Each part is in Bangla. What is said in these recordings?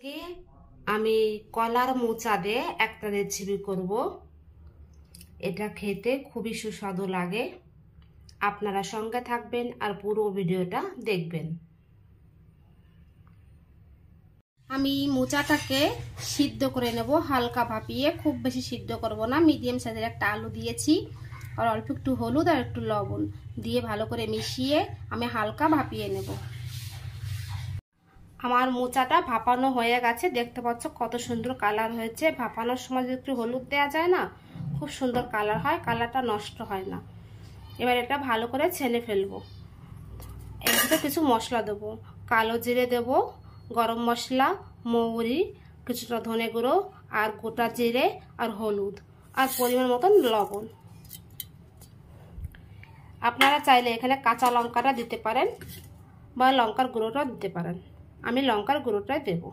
আজকে আমি কলার মোচা দিয়ে একটা রেসিপি করব। এটা খেতে খুবই সুস্বাদু লাগে। আপনারা সঙ্গে থাকবেন আর পুরো ভিডিওটা দেখবেন। আমি মোচাটাকে সিদ্ধ করে নেব হালকা ভাপিয়ে, খুব বেশি সিদ্ধ করব না। মিডিয়াম সাইজের একটা আলু দিয়েছি আর অল্প একটু হলুদ আর একটু লবণ দিয়ে ভালো করে মিশিয়ে আমি হালকা ভাপিয়ে নেব। আমার মোচাটা ভাপানো হয়ে গেছে, দেখতে পাচ্ছ কত সুন্দর কালার হয়েছে। ভাপানোর সময় যদি একটু হলুদ দেওয়া যায় না, খুব সুন্দর কালার হয়, কালারটা নষ্ট হয় না। এবার এটা ভালো করে ছেনে ফেলবো। এর ভিতরে কিছু মশলা দেবো, কালো জিরে দেবো, গরম মশলা, মৌরি, কিছুটা ধনে গুঁড়ো আর গোটা জিরে আর হলুদ আর পরিমাণ মতন লবণ। আপনারা চাইলে এখানে কাঁচা লঙ্কাটা দিতে পারেন বা লঙ্কার গুঁড়োটাও দিতে পারেন। আমি লঙ্কার গুঁড়োটাই দেব।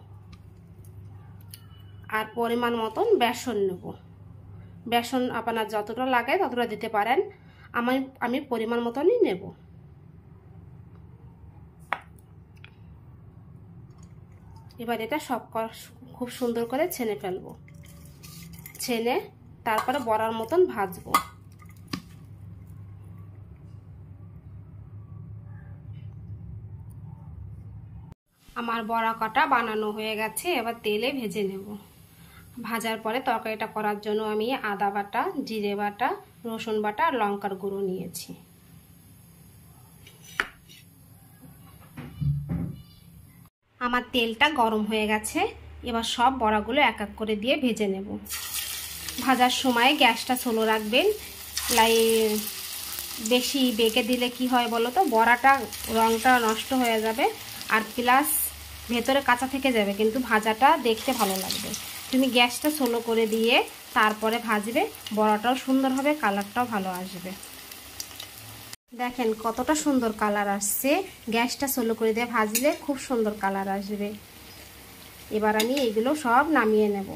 আর পরিমাণ মতন বেসন নেব। বেসন আপনার যতটা লাগে ততটা দিতে পারেন, আমি পরিমাণ মতনই নেব। এবার এটা সব খুব সুন্দর করে ছেনে ফেলবো। ছেনে তারপরে বড়ার মতন ভাজবো। আমার বড়া কাটা বানানো হয়ে গেছে, এবার তেলে ভেজে নেব। ভাজার পরে তরকারিটা করার জন্য আমি আদা বাটা, জিরে বাটা, রসুন বাটা আর লঙ্কার গুঁড়ো নিয়েছি। আমার তেলটা গরম হয়ে গেছে, এবার সব বড়াগুলো এক এক করে দিয়ে ভেজে নেব। ভাজার সময় গ্যাসটা স্লো রাখবেন। বেশি বেঁকে দিলে কি হয় বলো তো, বড়াটা রঙটা নষ্ট হয়ে যাবে আর প্লাস ভেতরে কাঁচা থেকে যাবে, কিন্তু ভাজাটা দেখতে ভালো লাগবে। তুমি গ্যাসটা স্লো করে দিয়ে তারপরে ভাজবে, বড়াটাও সুন্দর হবে, কালারটাও ভালো আসবে। দেখেন কতটা সুন্দর কালার আসছে। গ্যাসটা স্লো করে দিয়ে ভাজলে খুব সুন্দর কালার আসবে। এবার আমি এগুলো সব নামিয়ে নেব।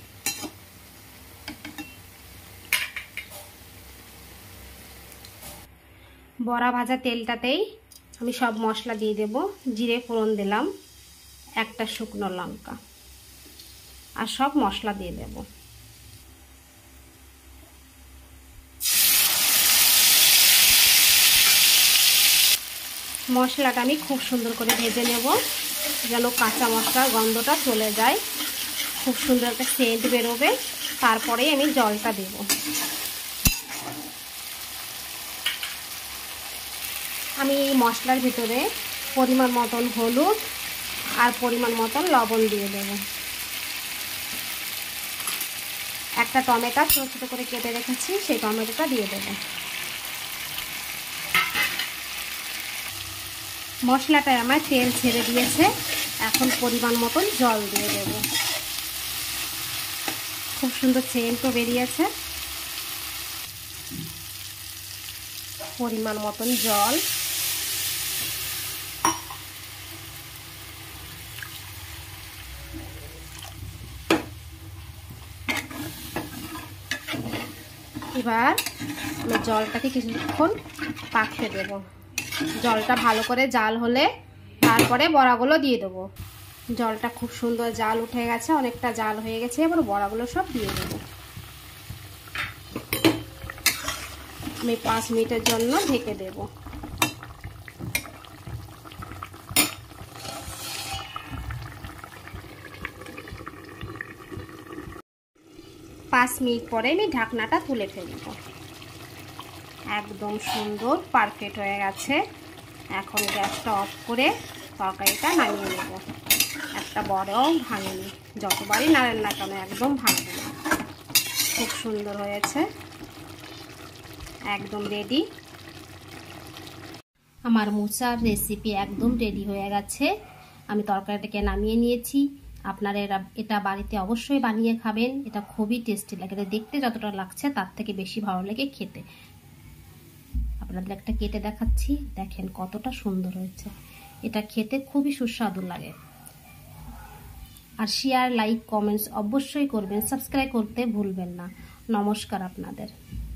বড়া ভাজা তেলটাতেই আমি সব মশলা দিয়ে দেব। জিরে ফোড়ন দিলাম, একটা শুকনো লঙ্কা আর সব মশলা দিয়ে দেব। মশলাটা আমি খুব সুন্দর করে ভেজে নেব, যেন কাঁচা মশলার গন্ধটা চলে যায়, খুব সুন্দর একটা সেন্ট বেরোবে। তারপরেই আমি জলটা দেব। আমি এই মশলার ভিতরে পরিমাণ মতন হলুদ আর পরিমাণ মতন লবণ দিয়ে দেব। একটা টমেটো ছোটো ছোটো করে কেটে রেখেছি, সেই টমেটোটা দিয়ে দেব। মশলাটায় আমার তেল ছেড়ে দিয়েছে, এখন পরিমাণ মতন জল দিয়ে দেব। খুব সুন্দর সেন্টও বেরিয়েছে। পরিমাণ মতন জল, এবার আমি জলটাকে কিছুক্ষণ পাকতে দেব। জলটা ভালো করে জাল হলে তারপরে বড়াগুলো দিয়ে দেবো। জলটা খুব সুন্দর জাল উঠে গেছে, অনেকটা জাল হয়ে গেছে। এবার বড়াগুলো সব দিয়ে দেবো। আমি 5 মিনিটের জন্য ঢেকে দেব। পাঁচ মিনিট পরে আমি ঢাকনাটা তুলে ফেলব। একদম সুন্দর পারফেক্ট হয়ে গেছে। এখন গ্যাসটা অফ করে তরকারিটা নামিয়ে নেব। একটা বড়ও ভাঙেনি, যতবারই নাড়েন না কেন একদম ভাঙবে না। খুব সুন্দর হয়েছে, একদম রেডি। আমার মোচার রেসিপি একদম রেডি হয়ে গেছে। আমি তরকারিটাকে নামিয়ে নিয়েছি। আপনারা এটা বাড়িতে অবশ্যই বানিয়ে খাবেন। এটা খুবই টেস্টি লাগে, এটা দেখতে যতটা লাগছে তার থেকে বেশি ভালো লাগে খেতে। আপনাদের একটা কেটে দেখাচ্ছি, দেখেন কতটা সুন্দর হয়েছে। এটা খেতে খুবই সুস্বাদু লাগে। আর শেয়ার, লাইক, কমেন্টস অবশ্যই করবেন। সাবস্ক্রাইব করতে ভুলবেন না। নমস্কার আপনাদের।